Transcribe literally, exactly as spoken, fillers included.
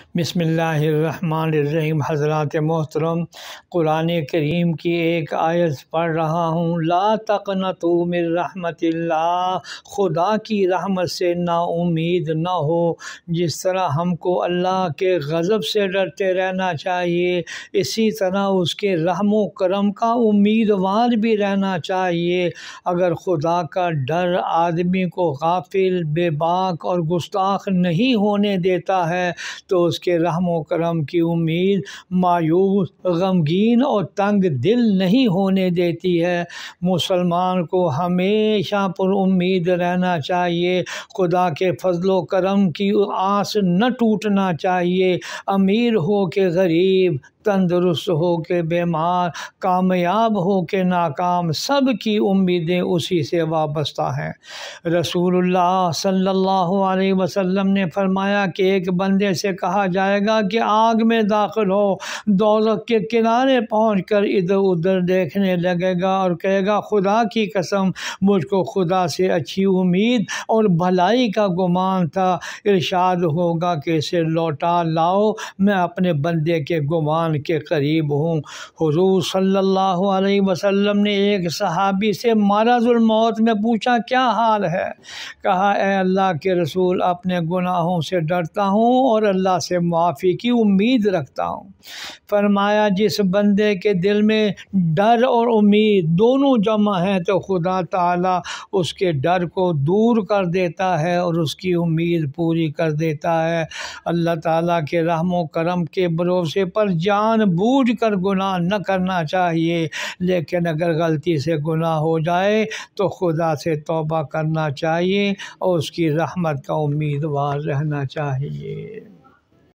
بسم اللہ الرحمن الرحیم۔ حضرات محترم، قرآن کریم کی ایک آیت پڑھ رہا ہوں۔ لا تقنطوا من رحمت اللہ، خدا کی رحمت سے نا امید نہ ہو۔ جس طرح ہم کو اللہ کے غضب سے ڈرتے رہنا چاہیے، اسی طرح اس کے رحم و کرم کا امیدوار بھی رہنا چاہیے۔ اگر خدا کا ڈر آدمی کو غافل، بے باک اور گستاخ نہیں ہونے دیتا ہے تو اس کے رحم و کرم کی امید مایوس، غمگین اور تنگ دل نہیں ہونے دیتی ہے۔ مسلمان کو ہمیشہ پر امید رہنا چاہیے، خدا کے فضل و کرم کی آس نہ ٹوٹنا چاہیے۔ امیر ہو کہ غریب، تندرست ہو کہ بیمار، کامیاب ہو کہ ناکام، سب کی امیدیں اسی سے وابستہ ہیں۔ رسول اللہ صلی اللہ علیہ وسلم نے فرمایا کہ ایک بندے سے کہا جائے گا کہ آگ میں داخل ہو، دوزخ کے کنارے پہنچ کر ادھر ادھر دیکھنے لگے گا اور کہے گا خدا کی قسم مجھ کو خدا سے اچھی امید اور بھلائی کا گمان تھا۔ ارشاد ہوگا کہ اسے لوٹا لاؤ، میں اپنے بندے کے گمان کے قریب ہوں۔ حضور صلی اللہ علیہ وسلم نے ایک صحابی سے مرض الموت میں پوچھا کیا حال ہے؟ کہا اے اللہ کے رسول، اپنے گناہوں سے ڈرتا ہوں اور اللہ سے معافی کی امید رکھتا ہوں۔ فرمایا جس بندے کے دل میں ڈر اور امید دونوں جمع ہیں تو خدا تعالیٰ اس کے ڈر کو دور کر دیتا ہے اور اس کی امید پوری کر دیتا ہے۔ اللہ تعالیٰ کے رحم و کرم کے بھروسے پر جان بوجھ کر گناہ نہ کرنا چاہیے، لیکن اگر غلطی سے گناہ ہو جائے تو خدا سے توبہ کرنا چاہیے اور اس کی رحمت کا امیدوار رہنا چاہیے۔